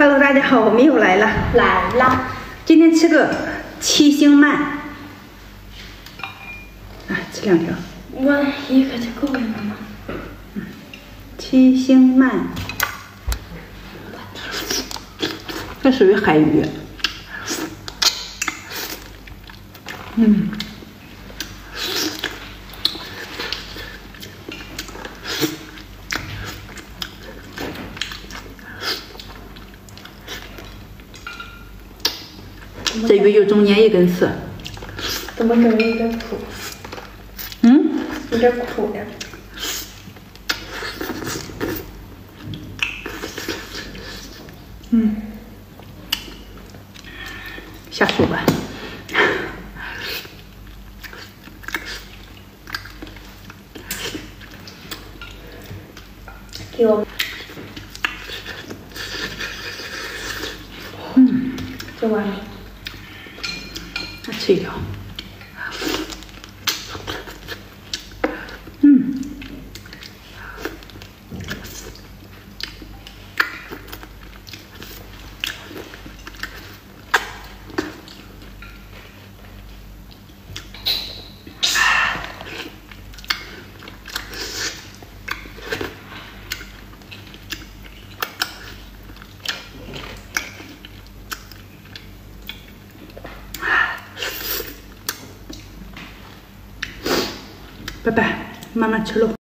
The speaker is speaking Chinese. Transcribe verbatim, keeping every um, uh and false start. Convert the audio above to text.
Hello， 大家好，我们又来了， 来了。 今天吃个七星鳗，啊，吃两条。 我一个就够了吗？ 嗯，七星鳗，这属于海鱼。嗯。 这鱼就中间一根刺， 怎么感觉有点苦？ 嗯， 有点苦呀。 嗯，下手吧。 给我。 嗯， 就完美。 再吃一条。嗯，拜拜，慢慢吃喽。